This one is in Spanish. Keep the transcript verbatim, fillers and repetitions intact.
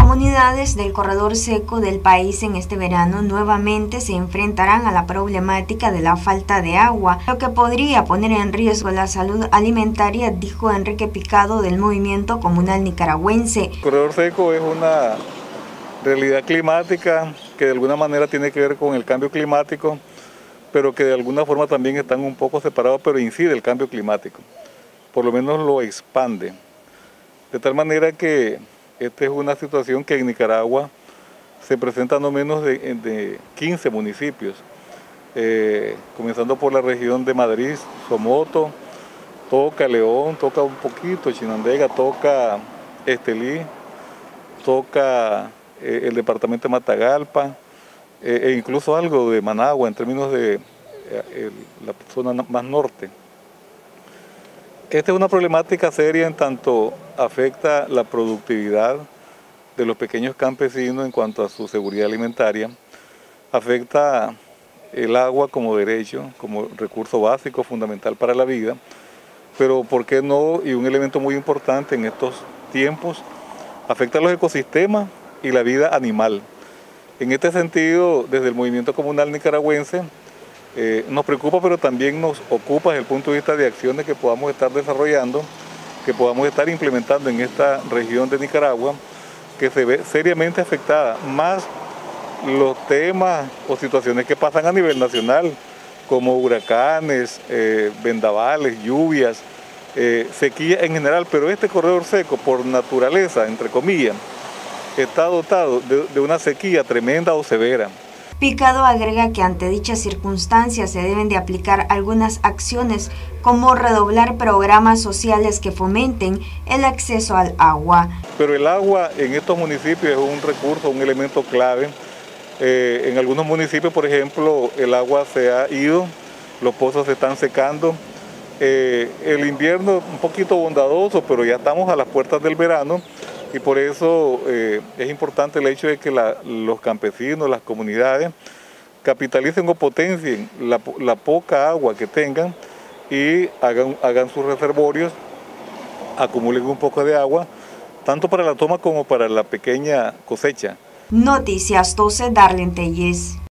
comunidades del corredor seco del país en este verano nuevamente se enfrentarán a la problemática de la falta de agua, lo que podría poner en riesgo la salud alimentaria, dijo Enrique Picado del Movimiento Comunal Nicaragüense. El corredor seco es una realidad climática que de alguna manera tiene que ver con el cambio climático, pero que de alguna forma también están un poco separados, pero incide el cambio climático, por lo menos lo expande. De tal manera que esta es una situación que en Nicaragua se presenta no menos de, de quince municipios, eh, comenzando por la región de Madrid, Somoto, toca León, toca un poquito Chinandega, toca Estelí, toca eh, el departamento de Matagalpa, eh, e incluso algo de Managua en términos de eh, la zona más norte. Esta es una problemática seria en tanto afecta la productividad de los pequeños campesinos en cuanto a su seguridad alimentaria, afecta el agua como derecho, como recurso básico fundamental para la vida, pero ¿por qué no? Y un elemento muy importante en estos tiempos, afecta a los ecosistemas y la vida animal. En este sentido, desde el Movimiento Comunal Nicaragüense, Eh, nos preocupa, pero también nos ocupa desde el punto de vista de acciones que podamos estar desarrollando, que podamos estar implementando en esta región de Nicaragua, que se ve seriamente afectada, más los temas o situaciones que pasan a nivel nacional, como huracanes, eh, vendavales, lluvias, eh, sequía en general, pero este corredor seco, por naturaleza, entre comillas, está dotado de, de una sequía tremenda o severa. Picado agrega que ante dichas circunstancias se deben de aplicar algunas acciones como redoblar programas sociales que fomenten el acceso al agua. Pero el agua en estos municipios es un recurso, un elemento clave. Eh, en algunos municipios, por ejemplo, el agua se ha ido, los pozos se están secando. Eh, el invierno un poquito bondadoso, pero ya estamos a las puertas del verano. Y por eso eh, es importante el hecho de que la, los campesinos, las comunidades, capitalicen o potencien la, la poca agua que tengan y hagan, hagan sus reservorios, acumulen un poco de agua, tanto para la toma como para la pequeña cosecha. Noticias doce, Darlene Telles.